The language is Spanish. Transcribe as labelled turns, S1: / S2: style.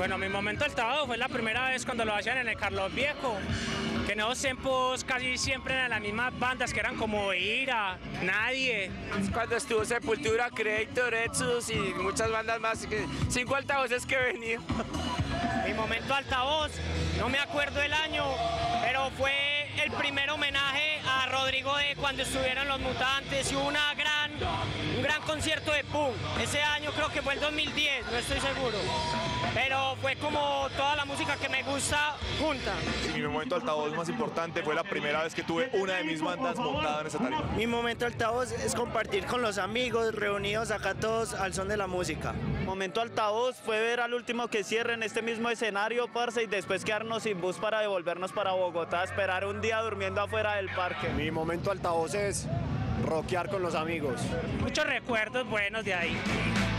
S1: Bueno, mi momento altavoz fue la primera vez cuando lo hacían en el Carlos Viejo, que en esos tiempos casi siempre eran las mismas bandas que eran como Ira, Nadie.
S2: Cuando estuvo Sepultura, Creator, Exodus y muchas bandas más, 5 altavoces que he venido.
S3: Mi momento altavoz, no me acuerdo el año, pero fue el primer homenaje a Rodrigo de cuando estuvieron Los Mutantes y hubo un gran concierto de punk. Ese año creo que fue el 2010, no estoy seguro, pero fue como toda la música que me gusta junta.
S4: Mi momento altavoz más importante fue la primera vez que tuve una de mis bandas montada en esa tarima.
S5: Mi momento altavoz es compartir con los amigos, reunidos acá todos al son de la música.
S6: Momento altavoz fue ver al último que cierre en este mismo escenario, parce, y después quedarnos sin bus para devolvernos para Bogotá, esperar un día durmiendo afuera del parque.
S7: Mi momento altavoz es rockear con los amigos.
S1: Muchos recuerdos buenos de ahí.